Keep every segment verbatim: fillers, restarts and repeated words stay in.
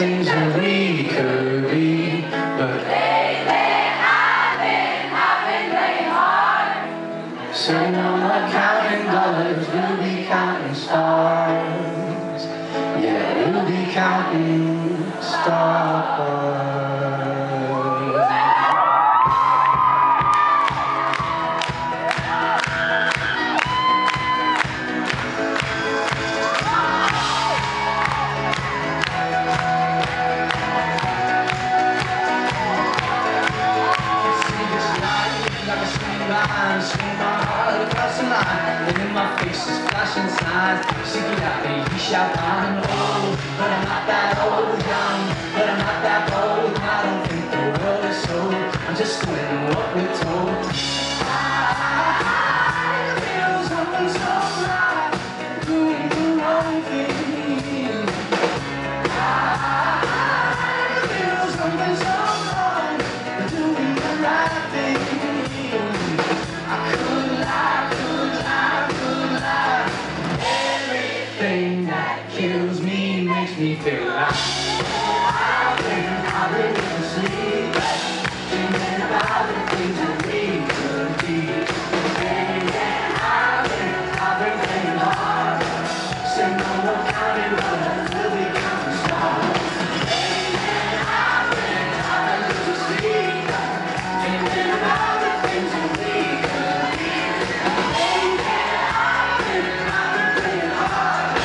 things that we could be, but lately I've been, I've been playing hard. So no more counting dollars, we'll be counting stars. Yeah, we'll be counting stars. Swing my heart across the line, and in my face is flashing signs. Seek it out, baby, shall find. Oh, but I'm not that old, young, but I'm not that bold. I don't think the world is sold, I'm just doing what we're told. I feel something so right, doing the wrong thing. I feel something so wrong, doing the right thing. Kills me, makes me feel like I've been, I've been in sleep, thinking about the things that we could be. And I've been, I've been playing hard, say no more counting dollars, we'll be counting stars. And I've been, I've been losing sleep, thinking about the things that we could be. And I've been, I've been playing hard.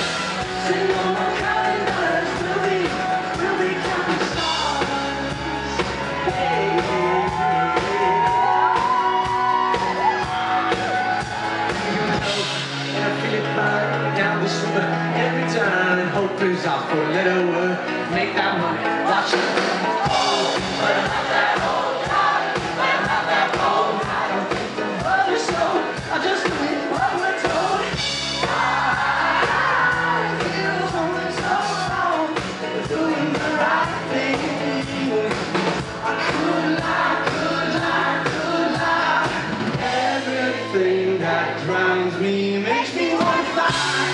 Every turn and hope is out for a little word. Make that money, watch it. Oh, but I'm not that old, but I'm not that bold. I don't think the world is sold, I'm just doing what we're told. I feel something so wrong, we're doing the right thing. I could lie, could lie, could lie. Everything that drowns me makes me want to fly.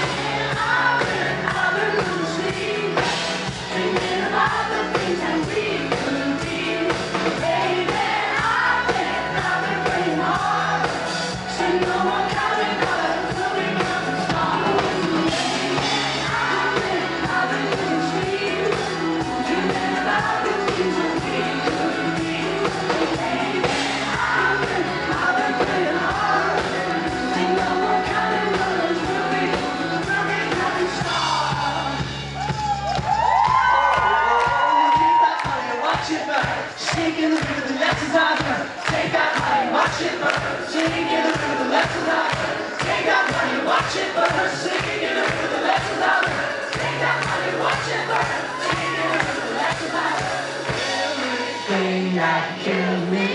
Sink in the river, the lessons I've learned. Take that money, watch it burn. Sink in the river, the lessons I've learned. Take that money, watch it burn. Sink in the river, the lessons I've learned. Take that money, watch it burn. Sink in the river, the lessons I've learned. Everything that kills me,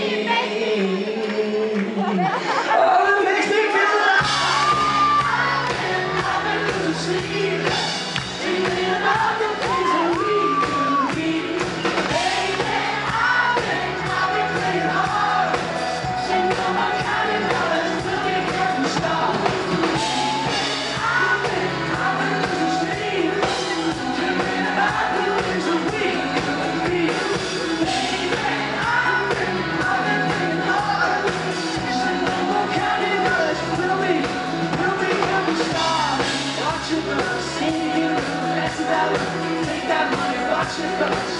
oh, it makes me feel alive. I've been losing sleep, thinking about the things that we could be. Take that money, watch it go.